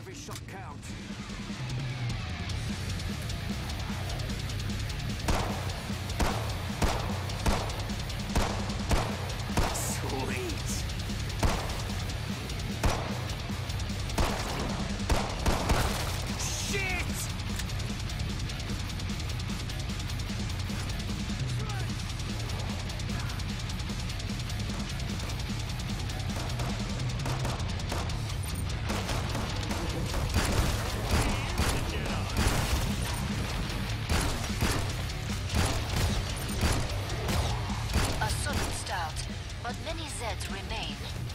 Every shot counts. But many Zeds remain.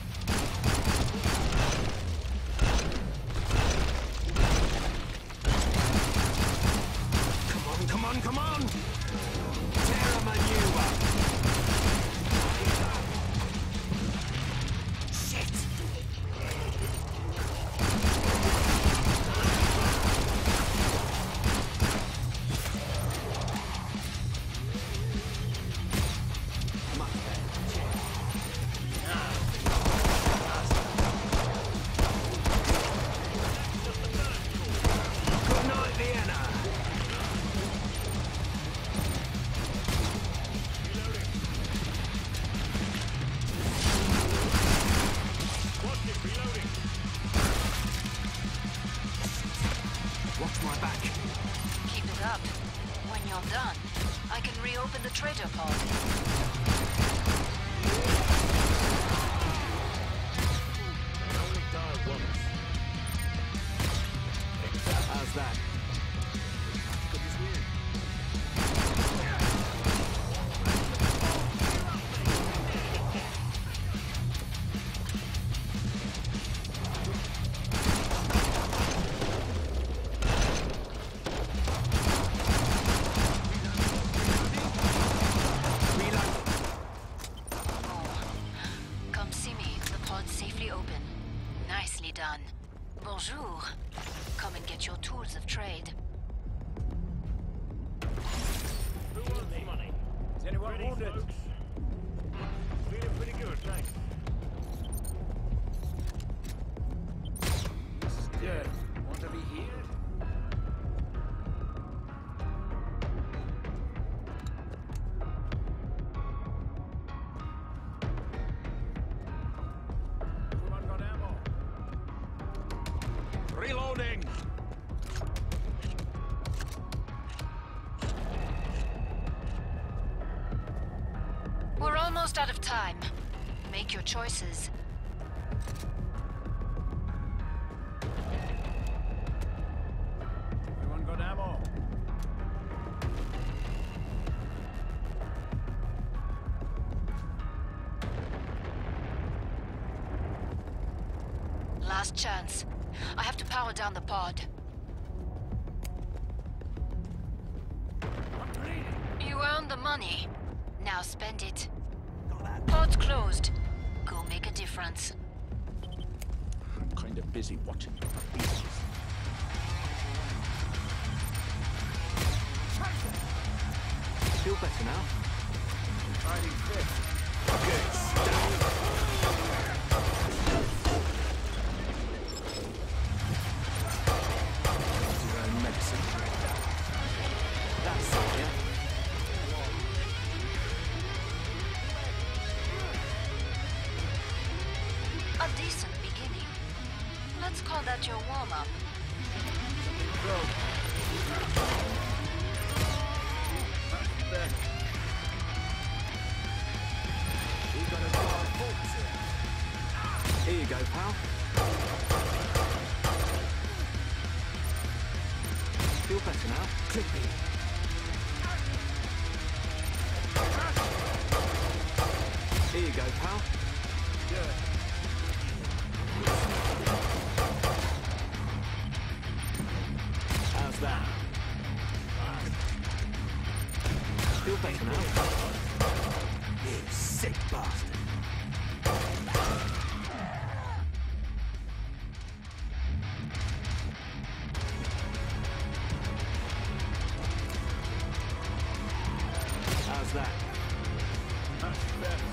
Come on, come on, come on! Tear 'em a new one! Shit! Watch my back. Keep it up. When you're done, I can reopen the trader pod. Only die once. How's that? Good as new. Nicely done. Bonjour. Come and get your tools of trade. Who wants the money? Is anyone wounded? Folks? Feeling pretty good, thanks. Still, want to be healed? Everyone got ammo? Reloading! We're almost out of time. Make your choices. Everyone got ammo? Last chance. I have to power down the pod. I'm bleeding! You earned the money. Now spend it. Pod's closed. Go make a difference. I'm kind of busy watching. Feel better now? I'm fighting fit. Okay, your own medicine. That's it, yeah? A decent beginning. Let's call that your warm-up. Here you go, pal. Feel better now? Clippy. Here you go, pal. Good. How's that? Feel better now? You sick bastard. How's that? Much better.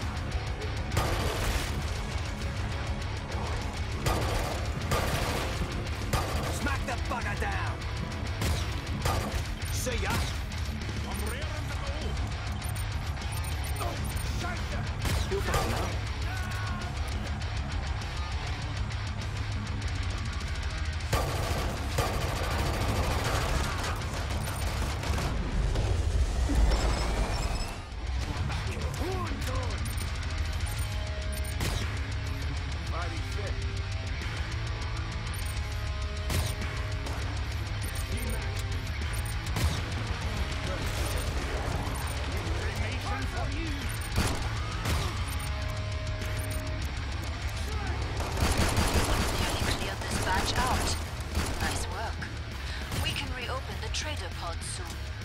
trader pod soon.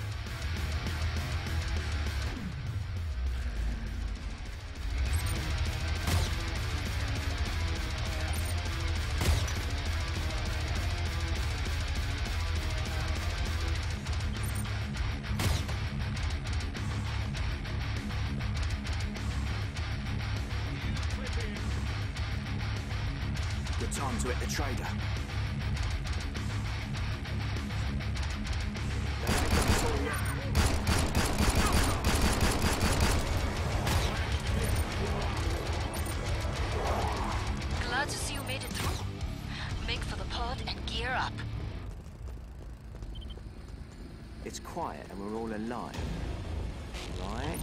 Good time to hit the trader. Glad to see you made it through. Make for the pod and gear up. It's quiet and we're all alive. Right?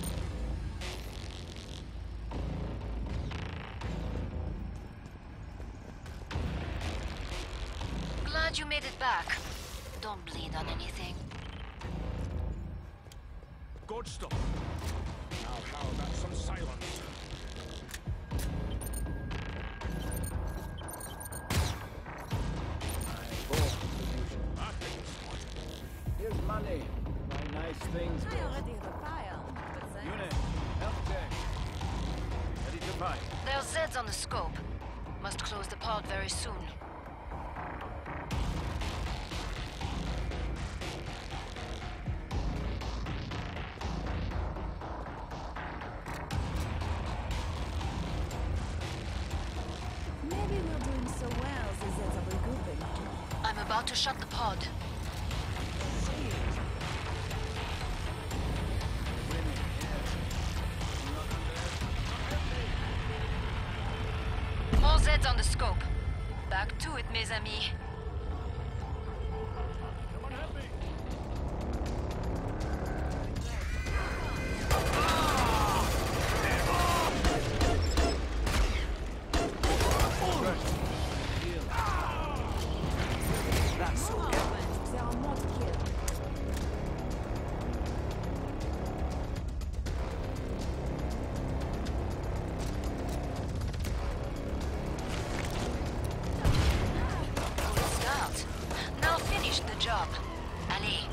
Glad you made it back. Don't bleed on anything. Good stuff. Now how about some silence? Here's money. Buy nice things. I already have a file. But thanks. Unit, help desk. Ready to buy. There's Zeds on the scope. Must close the pod very soon. Maybe we're doing so well that there's a regrouping. I'm about to shut the pod. More Zeds on the scope. Back to it, mes amis. Come on, help me. That's all. There are more to kill. Good start. Now finish the job. Allez.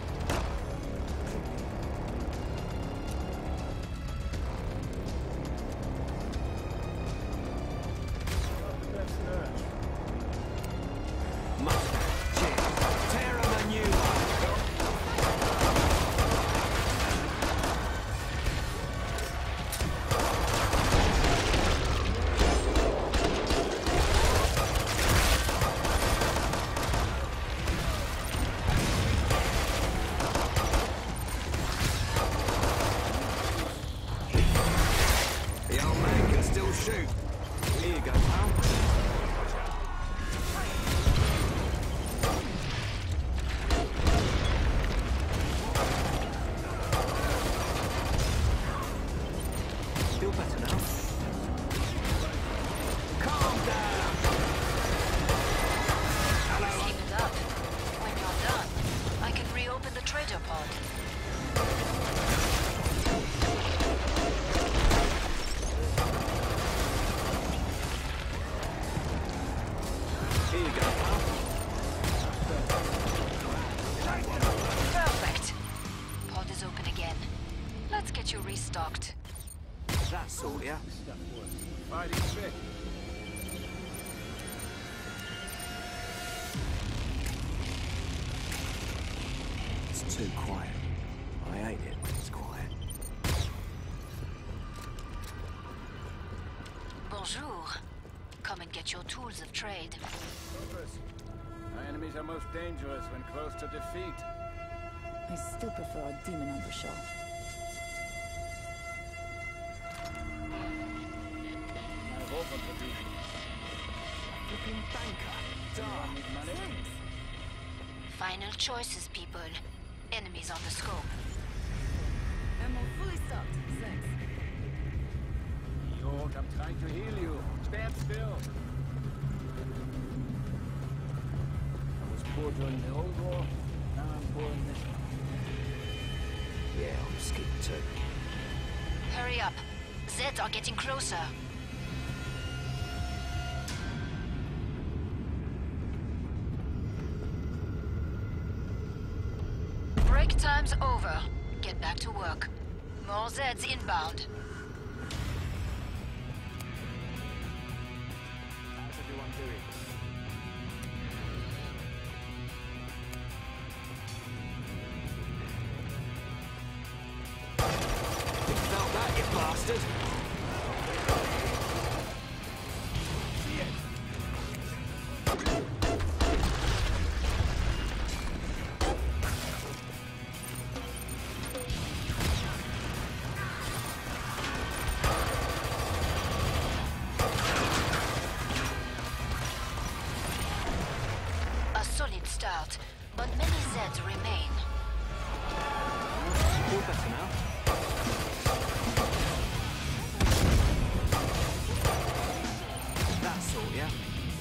Tear 'em a new one. The old man can still shoot. Here you go, pal. Feel better now? Calm down! Keep it up. When you're done, I can reopen the trader pod. Here you go, pal. Perfect. Pod is open again. Let's get you restocked. That's all, yeah? Stuff works. Fighting fit. It's too quiet. I hate it when it's quiet. Bonjour. Come and get your tools of trade. Focus. Our enemies are most dangerous when close to defeat. I still prefer a demon on the show. I've opened the beacon. Flipping banker. Anyone need money? Final choices, people. Enemies on the scope. Ammo fully stocked. Thanks. York, I'm trying to heal you. Stand still. I was poor during the old war. Now I'm poor in this one. Yeah, I'm scared too. Hurry up. Zeds are getting closer. Break time's over. Get back to work. More Zeds inbound. How's everyone doing? You felt that, you bastard! A solid start, but many Zeds remain. Feel better now? That sort, yeah?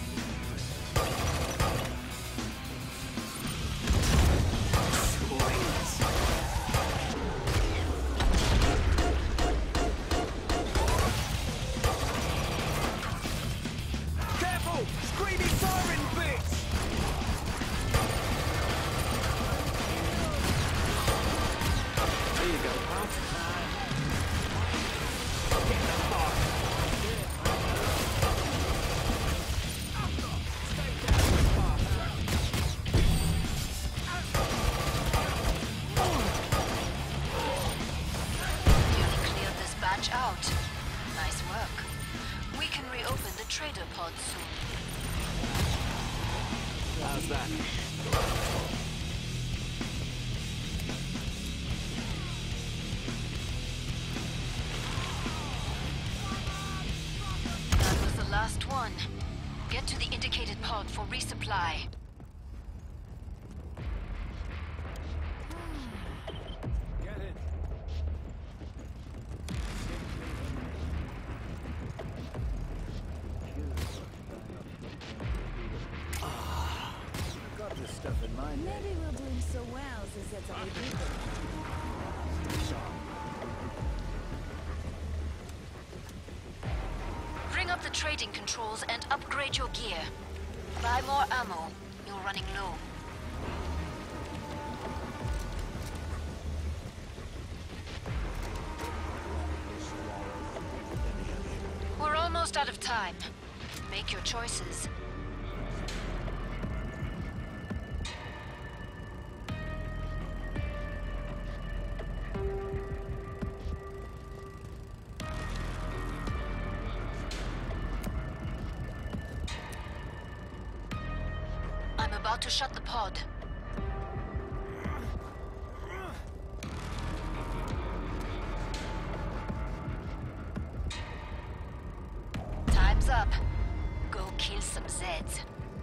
Careful! Screaming siren bits! There you go, pal. Get the fuck! Nearly cleared this batch out. Nice work. We can reopen the trader pod soon. How's that? That was the last one. Get to the indicated pod for resupply. Get it. I've got this stuff in mind. Maybe we're doing so well since that's all we do. Bring up the trading controls and upgrade your gear. Buy more ammo. You're running low. We're almost out of time. Make your choices. I'm about to shut the pod. Time's up. Go kill some Zeds.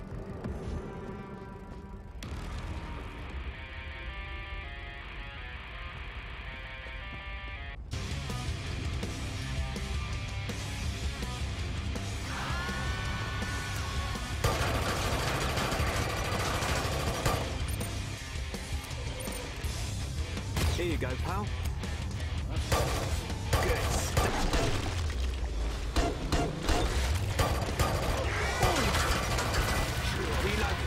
Here you go, pal. Good stuff. Reload.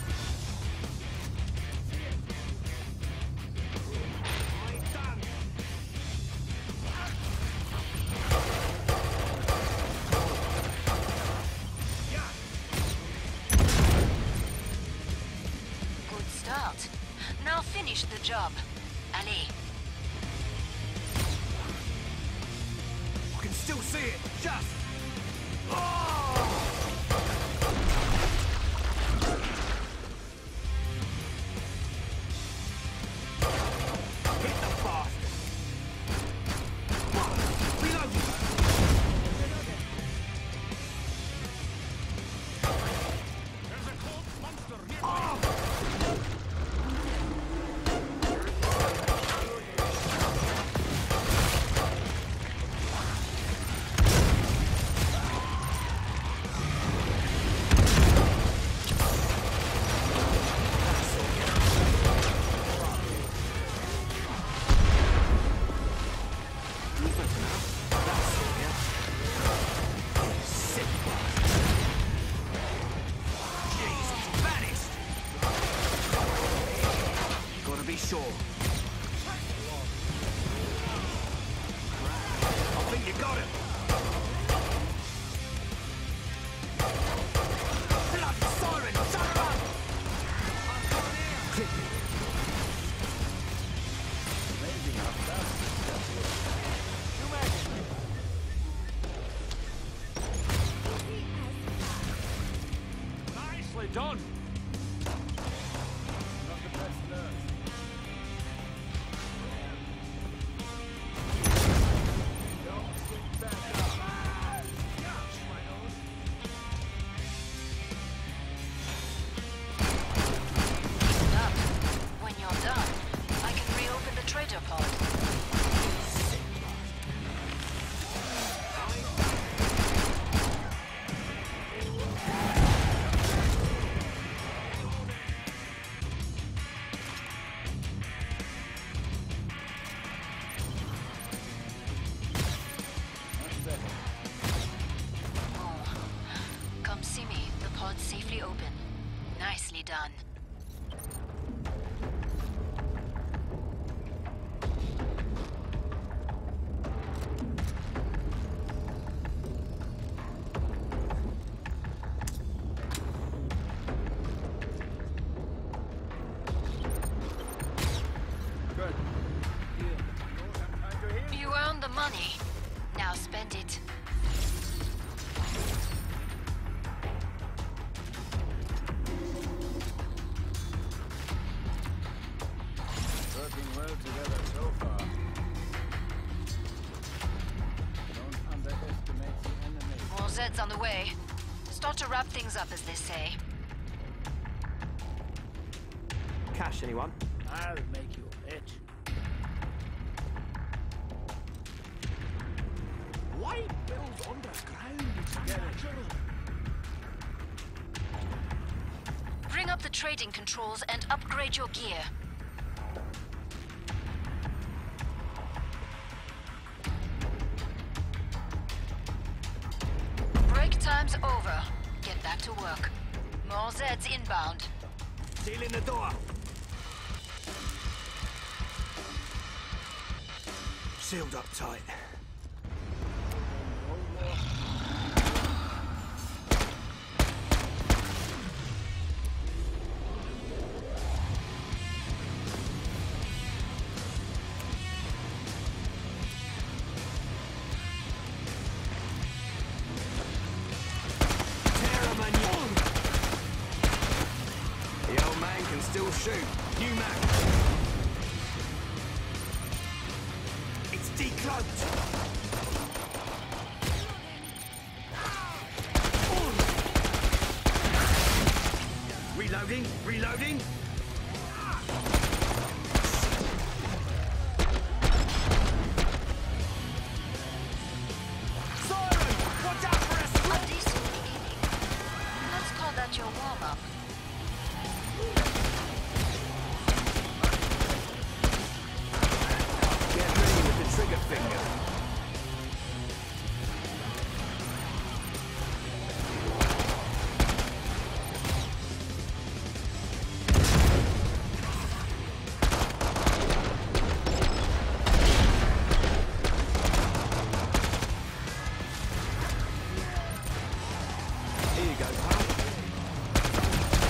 Good start. Now finish the job. Allez. I can still see it. Just. Oh! Hit the bastard. Reload. There's a cold monster here. Oh! Sure. done? Not the best nurse. Don't sit back up. Gosh, my own. Up. When you're done, I can reopen the trader pod. Come see me. The pod's safely open. Nicely done. Good. Deal. No time to heal. You earned the money. Now spend it. Working well together so far. Don't underestimate the enemy. More Zeds on the way. Start to wrap things up, as they say. Cash, anyone? I'll make you rich. Why build underground? It's natural. Bring up the trading controls and upgrade your gear. Break time's over. Get back to work. More Zeds inbound. Seal in the door. Sealed up tight. The old man can still shoot. New man. It's decloaked. Reloading. Reloading. Siren! Watch out for a A decent beginning. Let's call that your warm-up. Get ready with the trigger finger. Here you go, pal.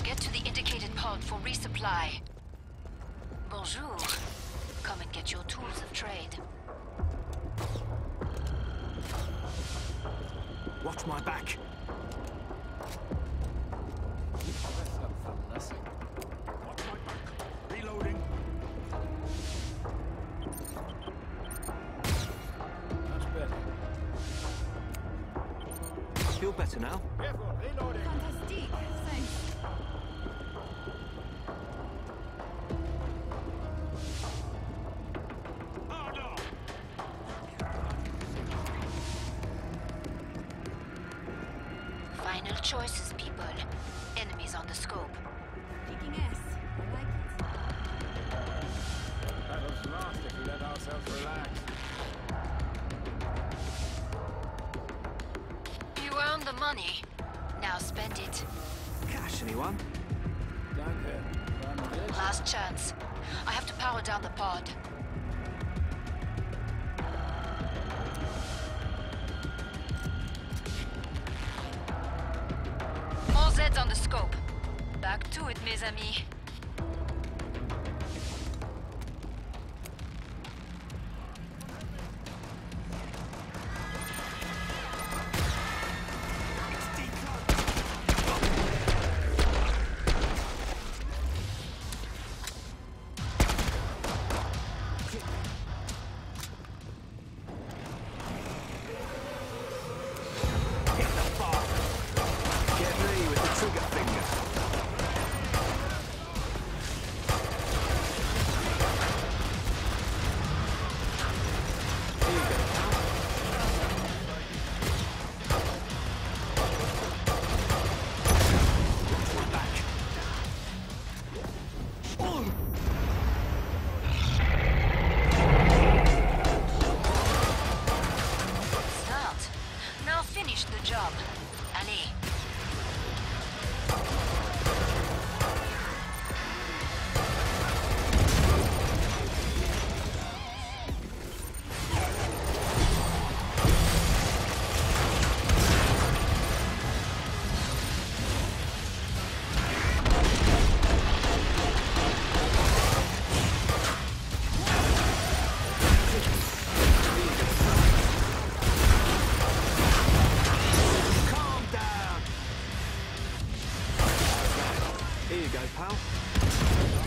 Get to the indicated pod for resupply. Bonjour. Come and get your tools of trade. Watch my back. Watch my back. Reloading. That's better. Feel better now? Careful, reloading. Fantastic. Thanks. Hard on. Final choices, people. Enemies on the scope. Kicking ass. I like it. Battle's lost if we let ourselves relax. You earned the money. Now spend it. Cash, anyone? Danke. Last chance. I have to power down the pod. More Zeds on the scope. Back to it, mes amis. Get me with the trigger finger. Here you go, pal. Watch my back. Start. Now finish the job. Allez. Calm down. Here you go, pal.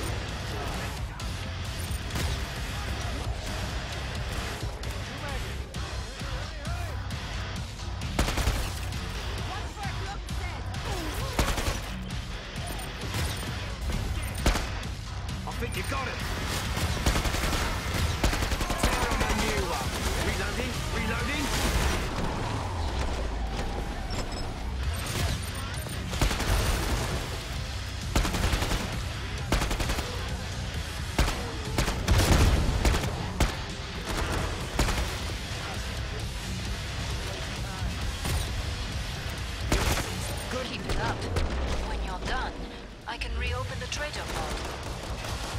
I think you got it. Tear on a new one. Reloading, reloading. Keep it up. When you're done, I can reopen the trader pod.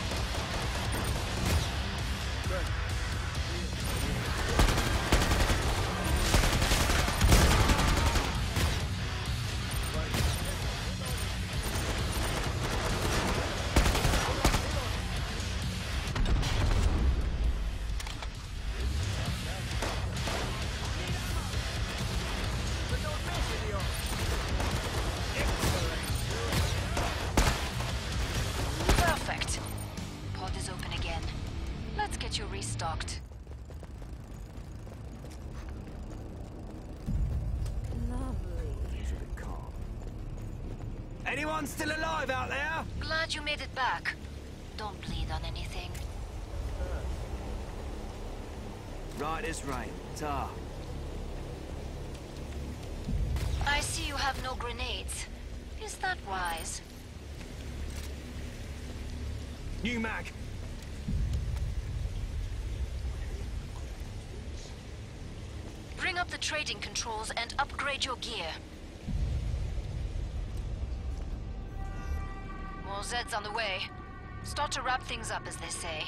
Perfect. Pod is open again. Let's get you restocked. Lovely. It's a bit calm. Anyone still alive out there? Glad you made it back. Don't bleed on anything. Right as rain. Ta. I see you have no grenades. Is that wise? New mag. Bring up the trading controls and upgrade your gear. More Zeds on the way. Start to wrap things up, as they say.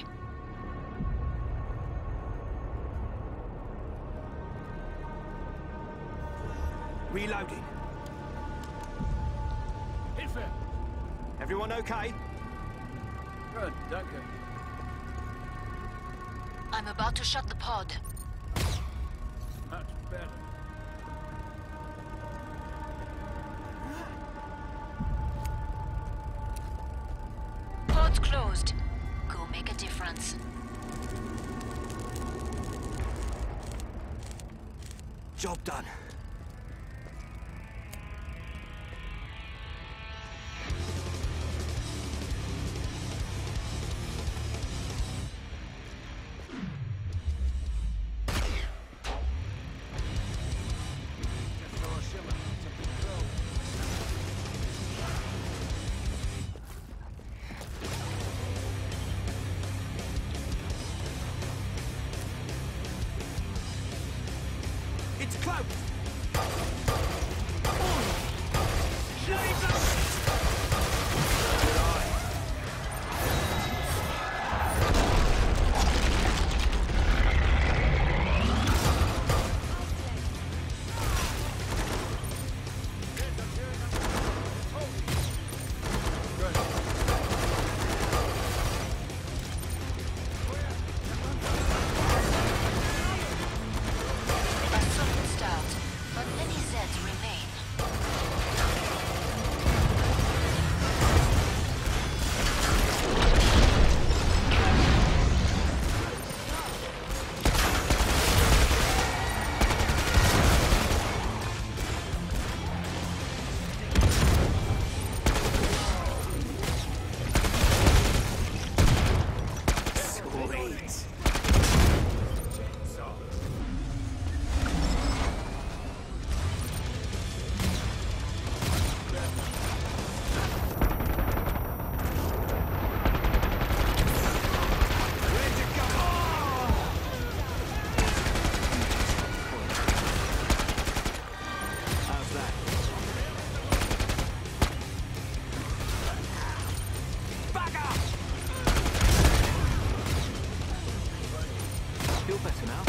Reloading. Hilfe! Everyone okay? Good, thank you. I'm about to shut the pod. Much better. Pod's closed. Go make a difference. Job done. It's close! Feel better now?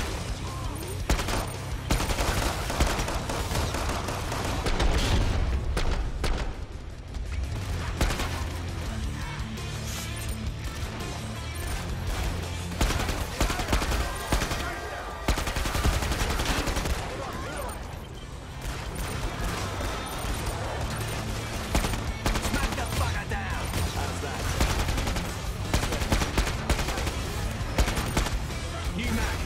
Smack the fucker down! How's that? New mag!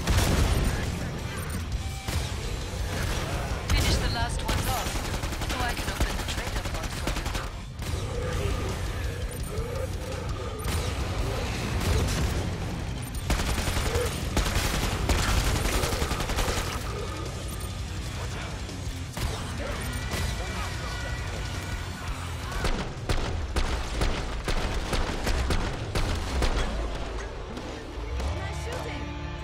Finish the last ones off, so I can open the trader pod for you. Nice shooting.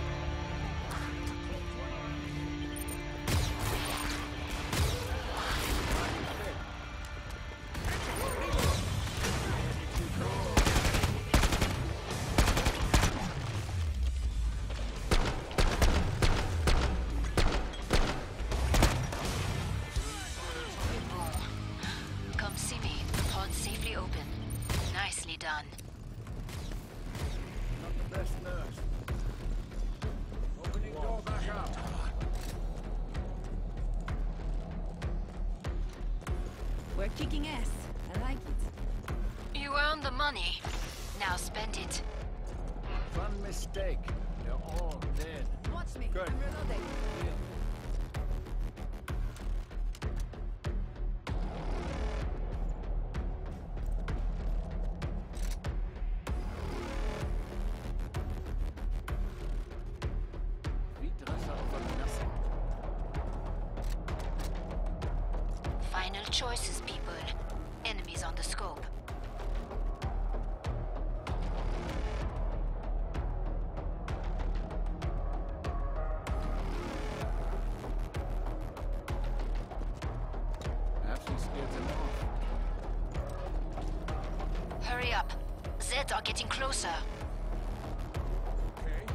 Come see me. The pod's safely open. Nicely done. Not the best nurse. Opening door back up. We're kicking ass. I like it. You earned the money. Now spend it. One mistake. They're all dead. Watch me. Good. I'm reloading. Final choices, people. Enemies on the scope. Perhaps we scared them off. Hurry up. Zeds are getting closer. Okay.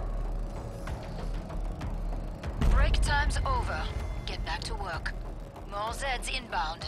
Break time's over. Get back to work. More Zeds inbound.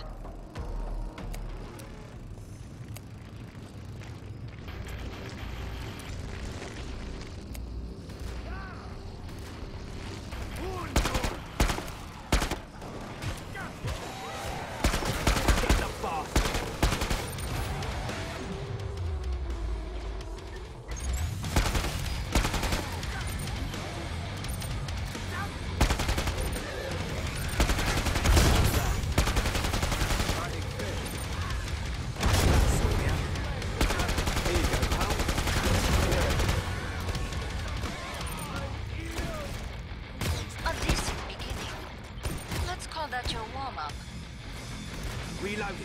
That's your warm-up. Reloading.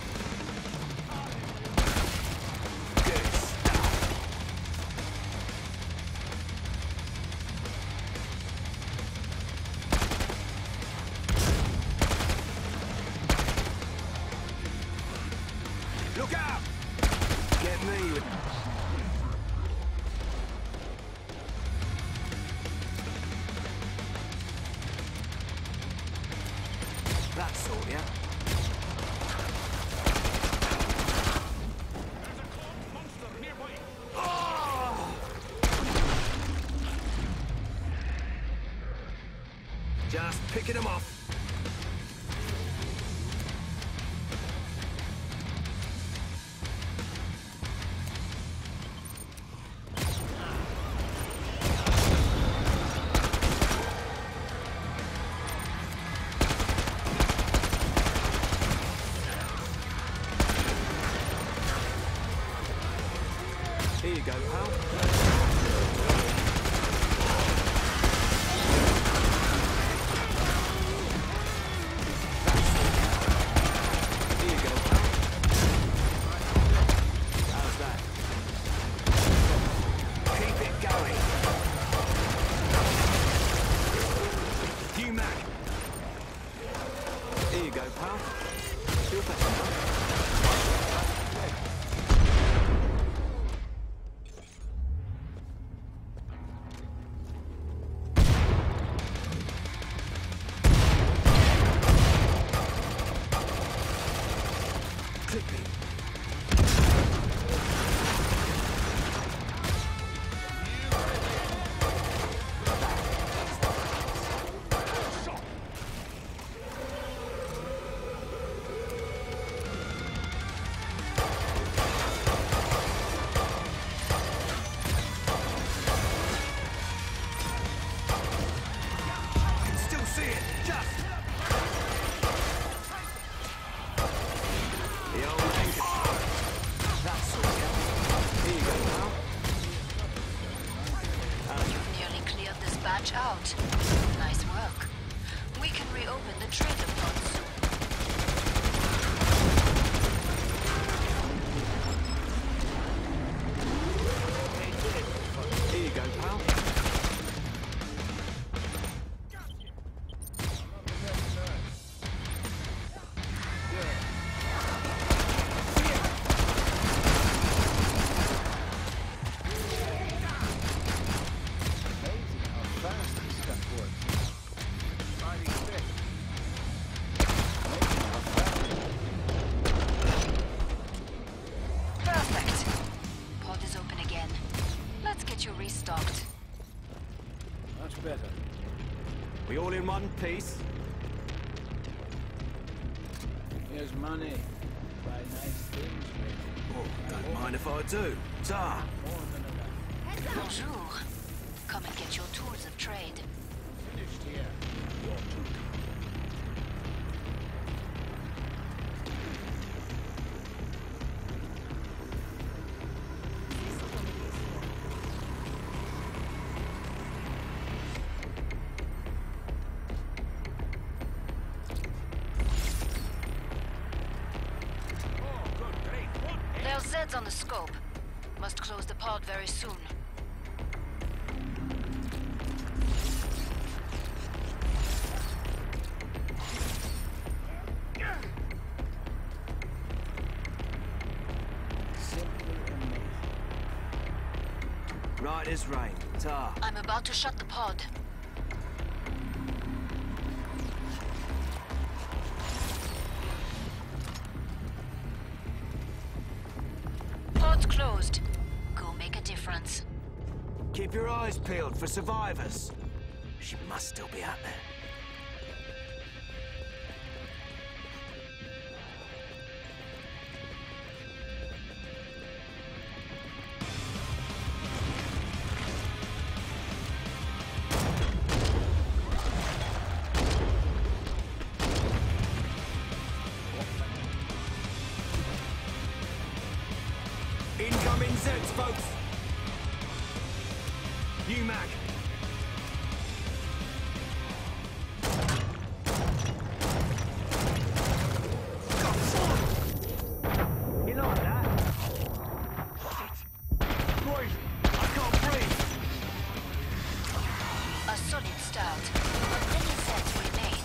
Good stuff. Look out! Get me with... That sort, yeah? There's a clogged monster nearby. Oh! Just picking them off. Here you go, pal. Here you go, pal. How's that? Keep it going. You Mac. Here you go, pal. Feel better, pal. Out. Nice work. We can reopen the trader pod soon. Here you go, pal. Restocked. Much better. We all in one piece? Here's money. Buy nice things with. Oh, don't mind if I do. Ta! More than enough. Bonjour. Come and get your tools of trade. Finished here. Your two. There's Zeds on the scope. Must close the pod very soon. Simply amazing. Right as rain. Ta! I'm about to shut the pod. Port's closed. Go make a difference. Keep your eyes peeled for survivors. She must still be out there. Incoming Zeds, folks! UMAC! You like that? Shit! Poison! I can't breathe! A solid start, but many sets remain.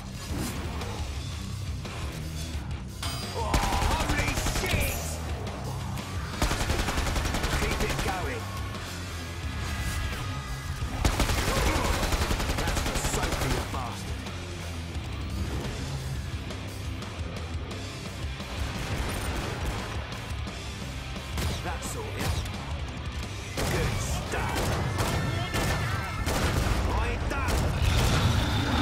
Oh, holy shit! Keep it going. That's the soap for you bastard. That's all it. Good stuff. I ain't done.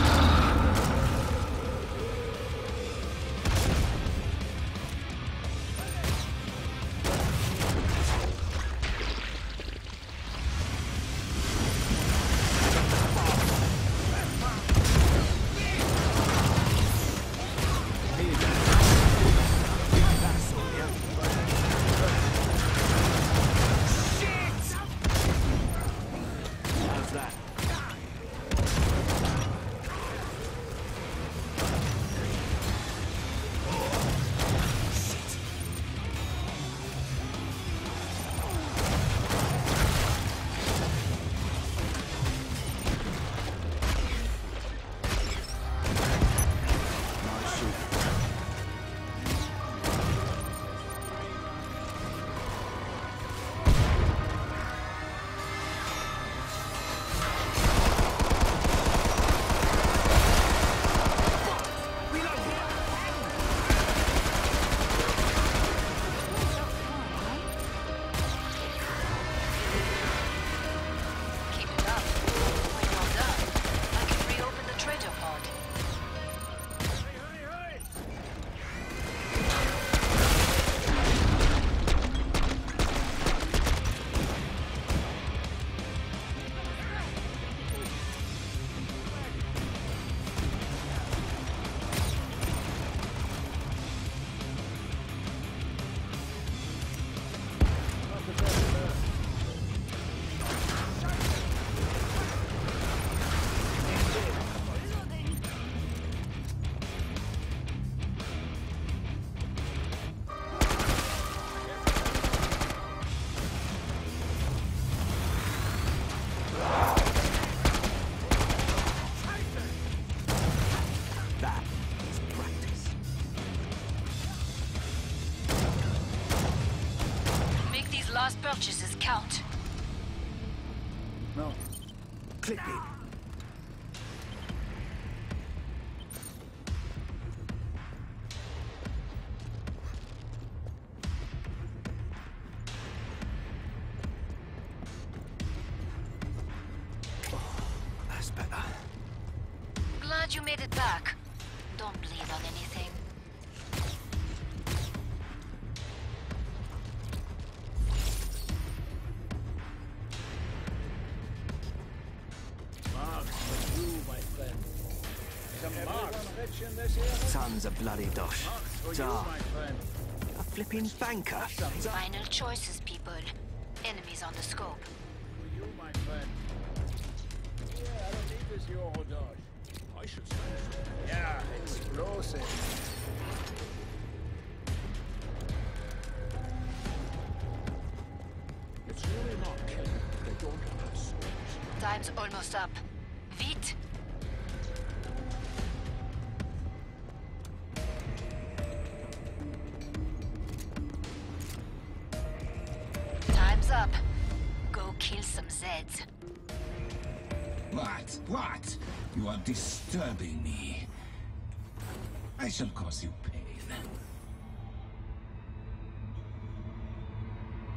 That's all it. Shit! How's that? Nice shoot. Keep it up. When you're done, I can reopen the trader pod. Hey! That is practice. Make these last purchases count. No. Clip it. Oh, that's better. Glad you made it back. Don't bleed on anything. Marks for you, my friend. Some marks rich in this area? Tons of bloody dosh. Marks for you, Tar. my friend. A flipping banker. Final choices, people. Enemies on the scope. For you, my friend. Yeah, I don't need this Euro dodge. I should say. Yeah, explosive. It's really not killing. They don't have swords. Time's almost up. Vite! Time's up. Go kill some Zeds. What? What? You are disturbing me. I shall cause you pain.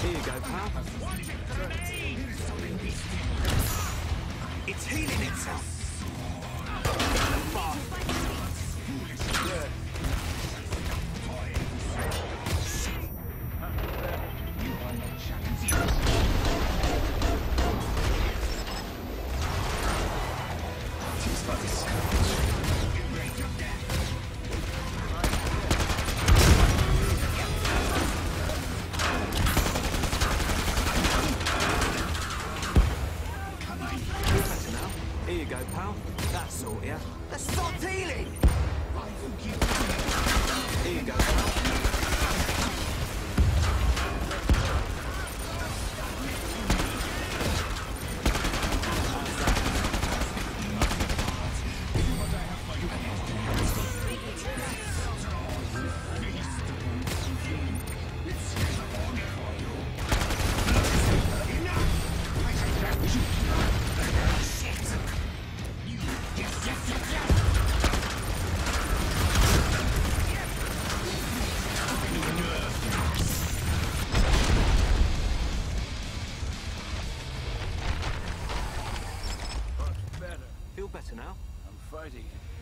Here you go, pal. It's healing itself. Here you go, pal. That's sort ya. Let's stop healing! Here you go, pal. Feel better now? I'm fighting it.